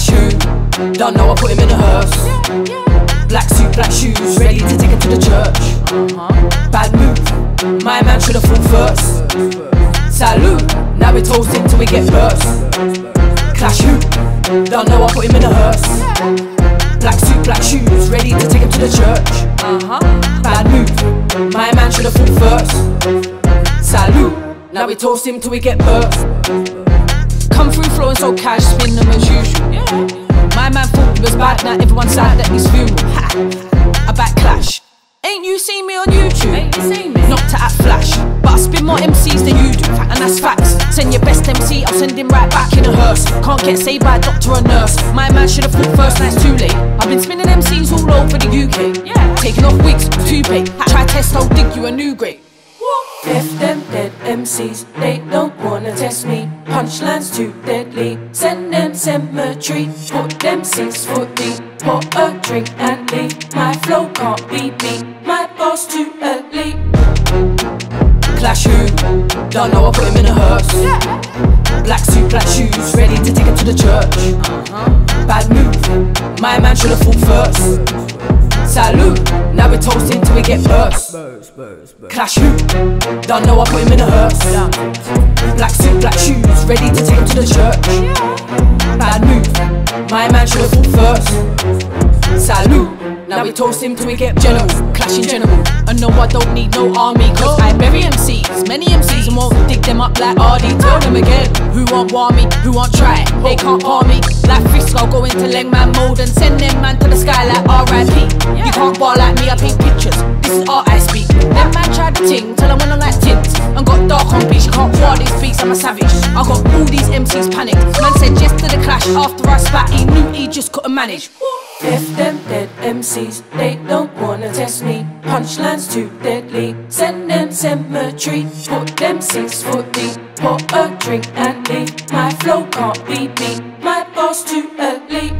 Clash who? Don't know I put him in a hearse. Black suit, black shoes, ready to take him to the church. Bad move, my man should've fought first. Salute, now we toast him till we get burst. Clash who? Don't know I put him in a hearse. Black suit, black shoes, ready to take him to the church. Bad move, my man should've fought first. Salute, now we toast him till we get burst. Come through flowing so cash, spin them as usual. My man thought he was bad, now everyone's sad at his funeral. A backlash. Ain't you seen me on YouTube? Ain't you seen me? Not to act flash, but I spin more MCs than you do, and that's facts. Send your best MC, I'll send him right back in a hearse. Can't get saved by a doctor or nurse. My man should've fought first, now it's too late. I've been spinning MCs all over the UK, taking off wigs, toupee. Try test, I'll dig you a new grade. If them dead MCs, they don't wanna test me. Punchlines too deadly, send them cemetery. Put them 6 foot deep, pour a drink and leave. My flow can't be beat, my boss too early. Clash who? Don't know I put him in a hearse. Black suit, black shoes, ready to take him to the church. Bad move, my man should've fought first. Salute, now we toasting till we get burst. Clash who? Don't know I put him in a hearse. Black suit, black shoes, ready to take him to the church. Bad move, my man should've fought first. Salute, now we toast him till we get general. Clash in general, and no I don't need no army, cause I bury MCs, many MCs, and won't dig them up like RD. Tell them again, who won't war me, who won't try it, they can't harm me. Like Frisco, go into Lengman mode and send them man to the sky like RIP. You can't bar like me, I paint pictures, this is art I speak. Them man tried the ting, tell them when I like tints, and got dark on beats, you can't war these beats, I'm a savage. I got all these MCs panicked, man said yes to the clash, after I spat he knew he just couldn't manage. If them dead MCs, they don't wanna test me. Punchlines too deadly, send them cemetery. Put them 6 foot deep, pour a drink and leave. My flow can't be beat, my boss too early.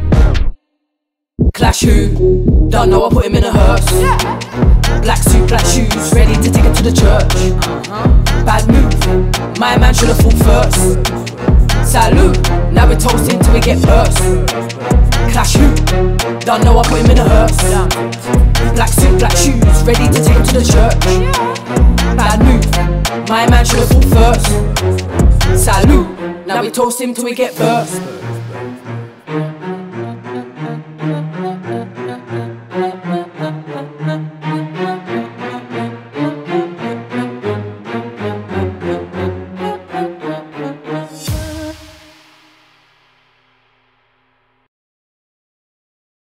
Clash who? Don't know I put him in a hearse. Black suit, black shoes, ready to take him to the church. Bad move, my man should've fought first. Salute, now we toasting till we get burst. Clash who? Don't know I put him in a hearse. Black suit, black shoes, ready to take him to the church. Bad move, my man should've fought first. Salute, now we toast him till we get burst.